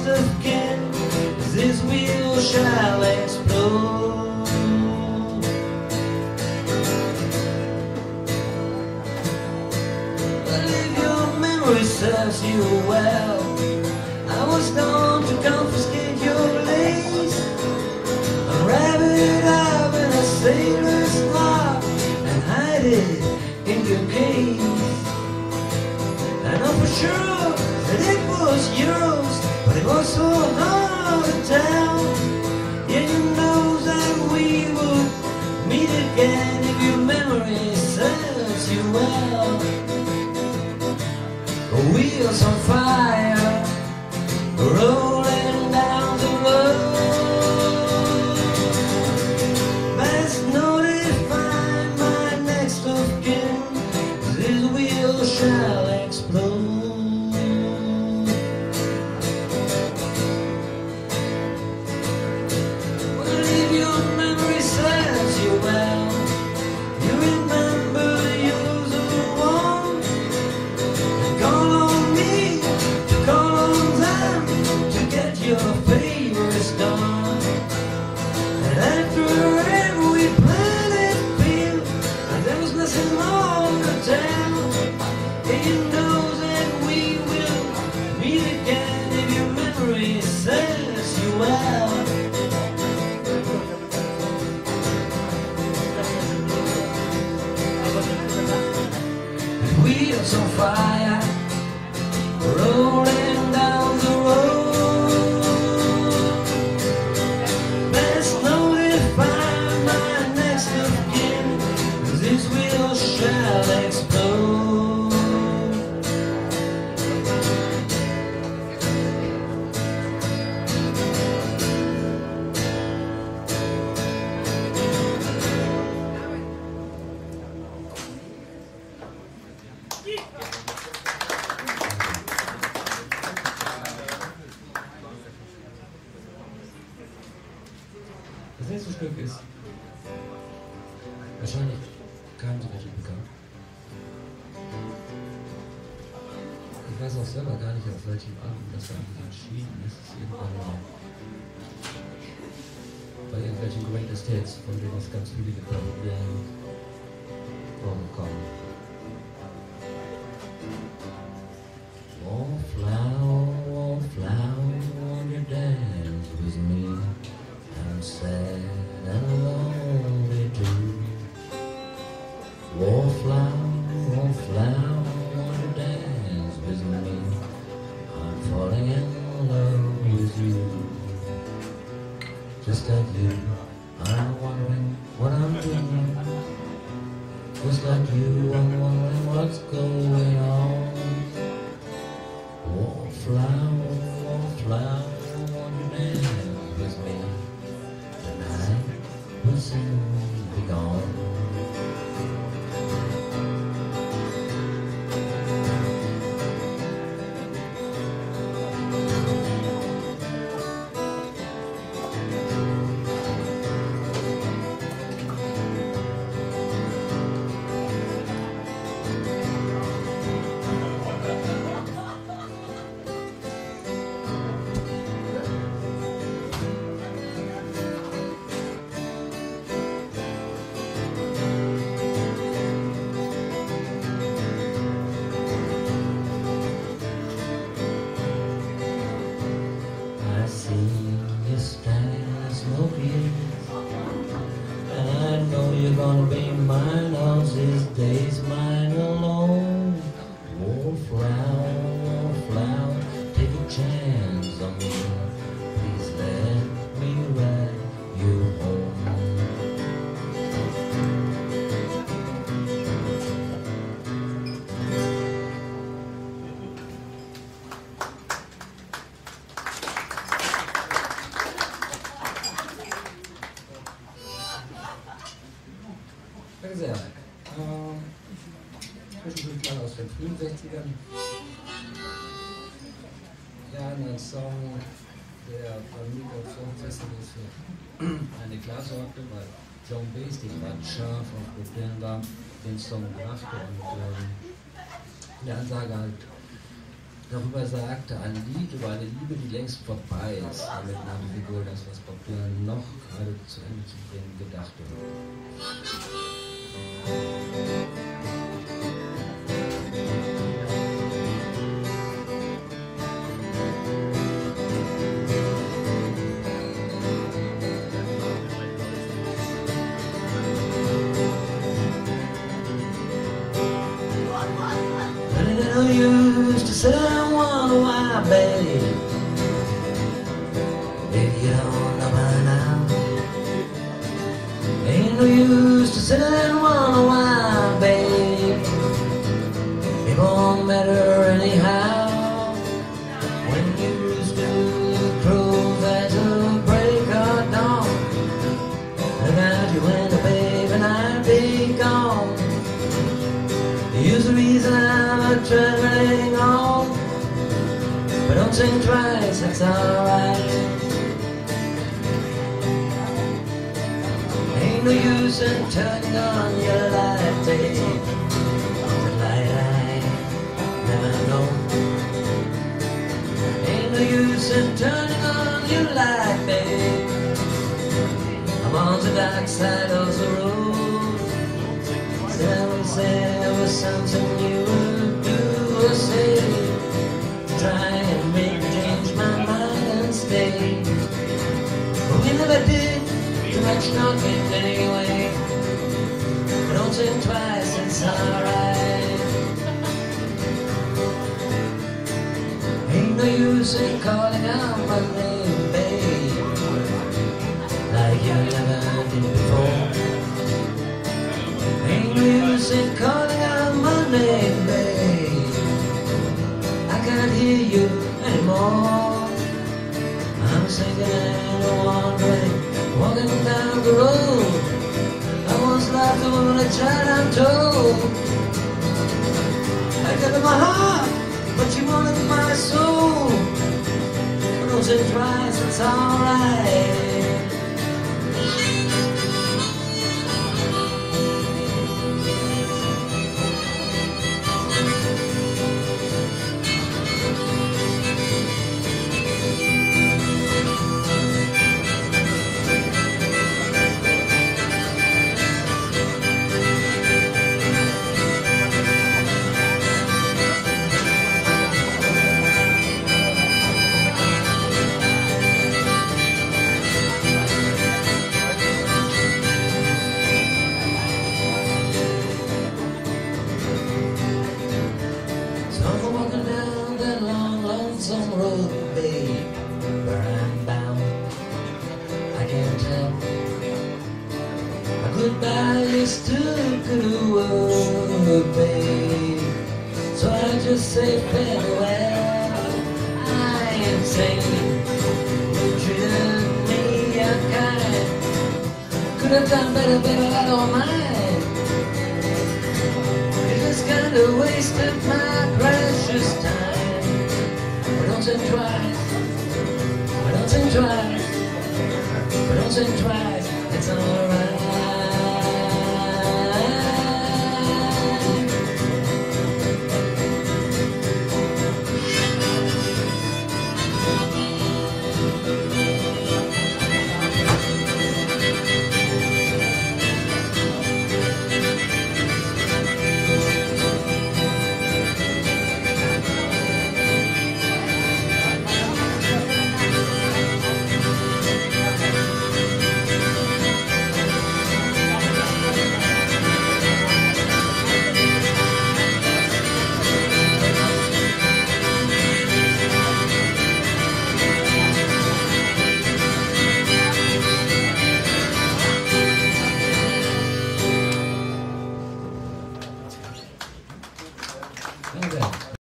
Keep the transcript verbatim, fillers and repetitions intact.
next of kin, this wheel shall explode. But if your memory serves you well, I was known to confiscate your lace, wrap it up in a sailor's knot, and hide it in your case. I know for sure that it was yours, but it was so hard to tell. Yeah, you know that we would meet again if your memory serves you well. Wheels on fire, rolling down the road. Best notify my next of kin, this wheel shall explode. Well, if your memory serves you well, you remember you're the one. Call on me to call on them to get your favors done. And after every planet field, and there was nothing more to tell. And you know that we will meet again if your memory serves you well. Wheels on fire, rolling down the road. Best notify my next of kin, this wheel shall explode. Das nächste Stück ist wahrscheinlich keinem so richtig bekannt. Ich weiß auch selber gar nicht, auf welchem Album das eigentlich entschieden ist. Es ist irgendwann mal bei irgendwelchen Greatest Hits, von denen es ganz viele gecovert werden, vorgekommen. Wallflower, wallflower, won't you dance with me? I'm sad and lonely too. Wallflower, wallflower, won't you dance with me? I'm falling in love with you. Just like you, I'm wondering what I'm doing. Just like you, I'm wondering what's going on. Wallflower, wallflower, won't you dance with me? Tonight will soon be gone. You're gonna be mine all these days, mine alone. Wallflower, wallflower, take a chance on me. Please let me ride you home. Berserk. Ähm, zwischendurch mal aus den frühen sechzigern. Ja, ein Song, der bei mir auf Songfesten ist für eine Klarsorte, weil John Bass, die war scharf auf Bob da den Song brachte und ähm, in der Ansage halt darüber sagte, ein Lied über eine Liebe, die längst vorbei ist. Damit nahm ich wohl das, was Bob Dylan noch gerade zu Ende zu bringen gedachte. Used to sit and wonder why, babe, if you don't know by now. Ain't no use to sit and wonder why, babe, it won't matter anyhow. When you used to cruise at the break of dawn, look out your window, babe, and I'd be gone. Here's the reason I'm traveling on, but don't think twice, that's alright. Ain't no use in turning on your light, babe, the light I never know. Ain't no use in turning on your light, babe, I'm on the dark side of the road. Never said there was something you would do or say to try and make me change my mind and stay. But we never did too much knocking anyway. But don't think twice, it's alright. Ain't no use in calling out my name, babe, like you never did before. Ain't no use in calling out my name, babe, I can't hear you anymore. I'm sinking and wandering, walking down the road. I once loved a woman, a child, I'm told. I gave her my heart, but she wanted my soul. Don't think twice, it's alright. Some road, babe, where I'm bound, I can't tell. My goodbye is too good a word, babe, so I just say farewell. I ain't saying you treated me unkind, could have done better, baby, I don't mind. You just kinda wasted my precious time. Don't think twice, don't think twice, don't think twice, it's alright.